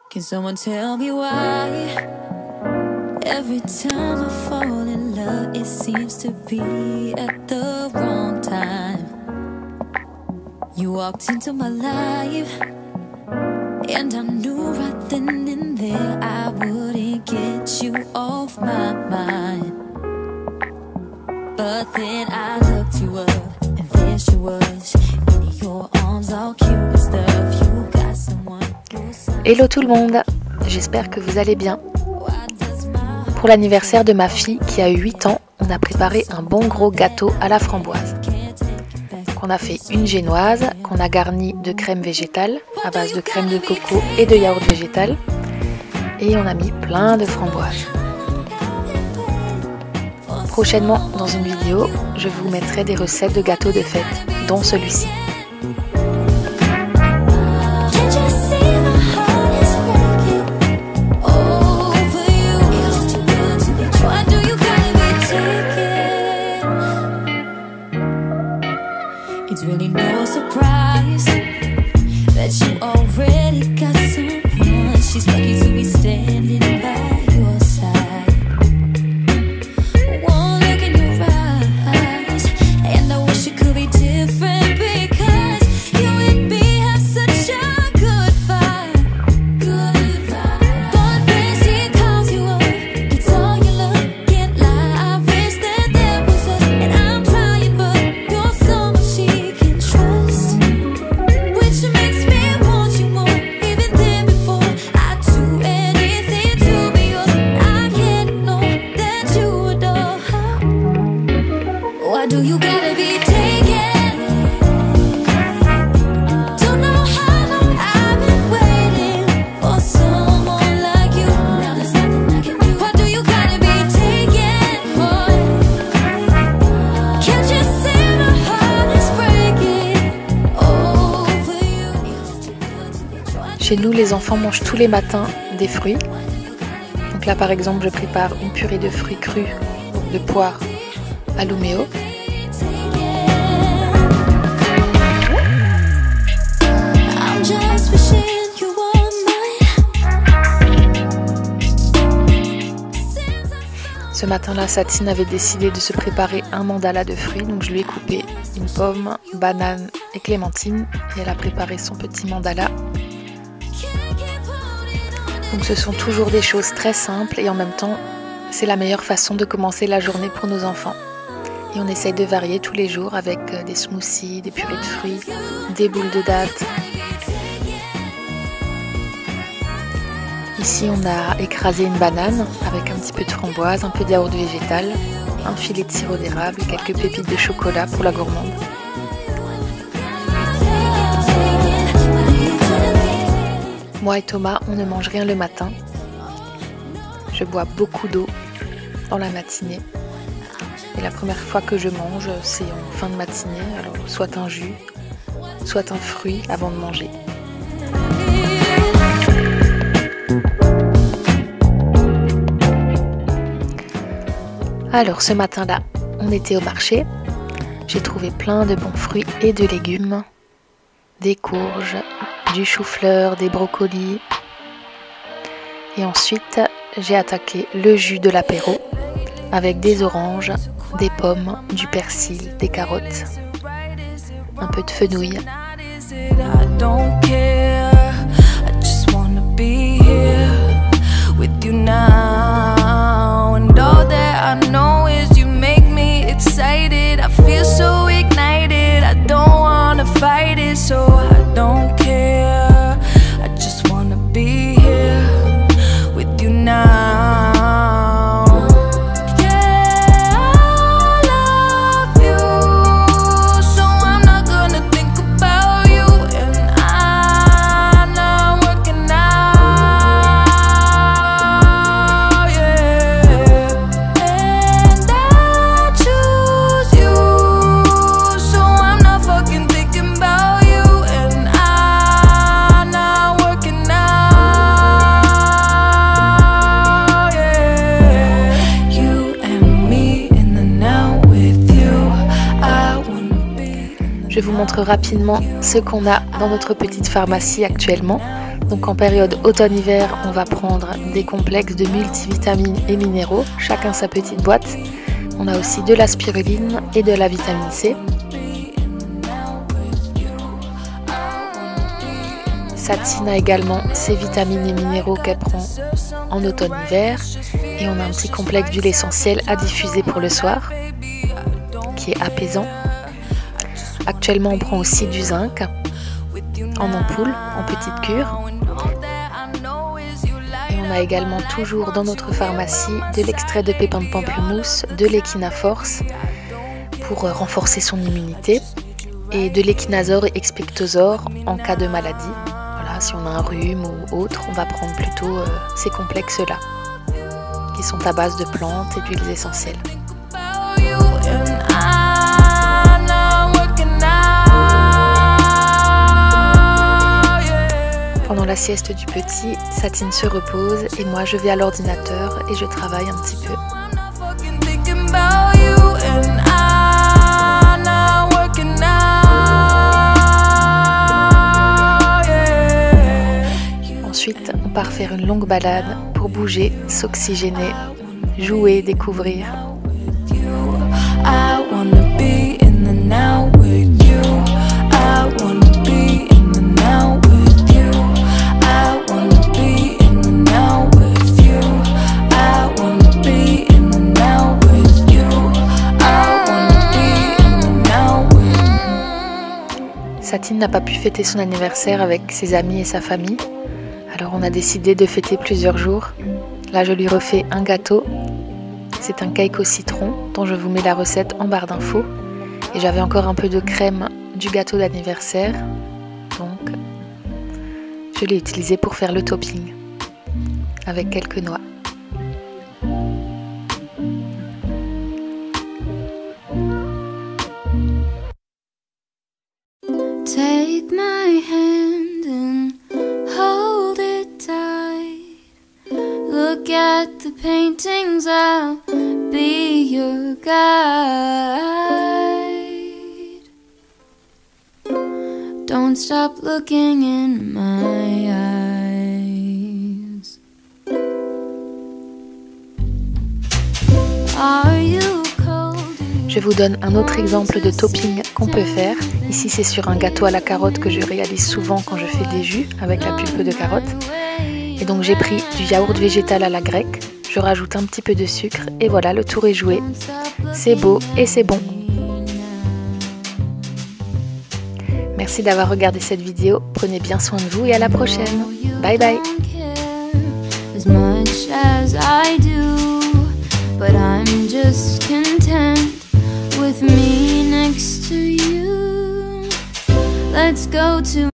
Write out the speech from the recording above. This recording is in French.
Can someone tell me why? Every time I fall in love, it seems to be at the wrong time. You walked into my life, and I knew right then and there I wouldn't get you off my mind. But then I looked you up, and there she was, in your arms all cute and stuff. You got someone. Hello tout le monde, j'espère que vous allez bien. Pour l'anniversaire de ma fille qui a eu 8 ans, on a préparé un bon gros gâteau à la framboise. On a fait une génoise qu'on a garnie de crème végétale à base de crème de coco et de yaourt végétal. Et on a mis plein de framboises. Prochainement dans une vidéo, je vous mettrai des recettes de gâteaux de fête, dont celui-ci. It's really no surprise that you already got someone. She's lucky to be standing by your side. One look in your eyes, and I wish it could be different because you and me have such a good vibe. Good vibe. But when she calls you up, it's all you look, can't lie. I wish that there was us, and I'm trying, but you're someone she can trust, which makes me want you more, even than before. I'd do anything to be yours. I can't ignore that you adore her. Why do you gotta be taken? Don't know how long I've been waiting for someone like you. Now there's nothing I can do. Why do you gotta be taken, boy? Can't you see my heart is breaking over you? Chez nous, les enfants mangent tous les matins des fruits. Donc là, par exemple, je prépare une purée de fruits crus, de poire à l'uméo. I'm just wishing you were mine. Ce matin-là, Satine avait décidé de se préparer un mandala de fruits, donc je lui ai coupé une pomme, banane et clémentine, et elle a préparé son petit mandala. Donc ce sont toujours des choses très simples et en même temps, c'est la meilleure façon de commencer la journée pour nos enfants. Et on essaye de varier tous les jours avec des smoothies, des purées de fruits, des boules de dattes. Ici, on a écrasé une banane avec un petit peu de framboise, un peu de yaourt végétal, un filet de sirop d'érable, quelques pépites de chocolat pour la gourmande. Moi et Thomas, on ne mange rien le matin. Je bois beaucoup d'eau dans la matinée. Et la première fois que je mange, c'est en fin de matinée. Alors, soit un jus, soit un fruit avant de manger. Alors, ce matin-là, on était au marché. J'ai trouvé plein de bons fruits et de légumes. Des courges, du chou-fleur, des brocolis. Et ensuite, j'ai attaqué le jus de l'apéro avec des oranges, des pommes, du persil, des carottes, un peu de fenouil. vous montre rapidement ce qu'on a dans notre petite pharmacie actuellement. Donc en période automne-hiver, on va prendre des complexes de multivitamines et minéraux, chacun sa petite boîte. On a aussi de la spiruline et de la vitamine C. Satine a également ses vitamines et minéraux qu'elle prend en automne-hiver. Et on a un petit complexe d'huile essentielle à diffuser pour le soir, qui est apaisant. Actuellement, on prend aussi du zinc en ampoule, en petite cure. Et on a également toujours dans notre pharmacie de l'extrait de pépins de pamplemousse, de l'Echinaforce pour renforcer son immunité et de l'Echinazole et Expectosor en cas de maladie. Voilà, si on a un rhume ou autre, on va prendre plutôt ces complexes-là qui sont à base de plantes et d'huiles essentielles. Pendant la sieste du petit, Satine se repose et moi je vais à l'ordinateur et je travaille un petit peu. Ensuite, on part faire une longue balade pour bouger, s'oxygéner, jouer, découvrir. Satine n'a pas pu fêter son anniversaire avec ses amis et sa famille, alors on a décidé de fêter plusieurs jours. Là je lui refais un gâteau, c'est un cake au citron dont je vous mets la recette en barre d'infos. Et j'avais encore un peu de crème du gâteau d'anniversaire, donc je l'ai utilisé pour faire le topping avec quelques noix. Take my hand and hold it tight. Look at the paintings, I'll be your guide. Don't stop looking in my eyes. Are you cold? Je vous donne un autre exemple de topping qu'on peut faire. Ici c'est sur un gâteau à la carotte que je réalise souvent quand je fais des jus avec la pulpe de carotte. Et donc j'ai pris du yaourt végétal à la grecque, je rajoute un petit peu de sucre et voilà, le tour est joué. C'est beau et c'est bon. Merci d'avoir regardé cette vidéo, prenez bien soin de vous et à la prochaine. Bye bye. But I'm just content with me next to you. Let's go to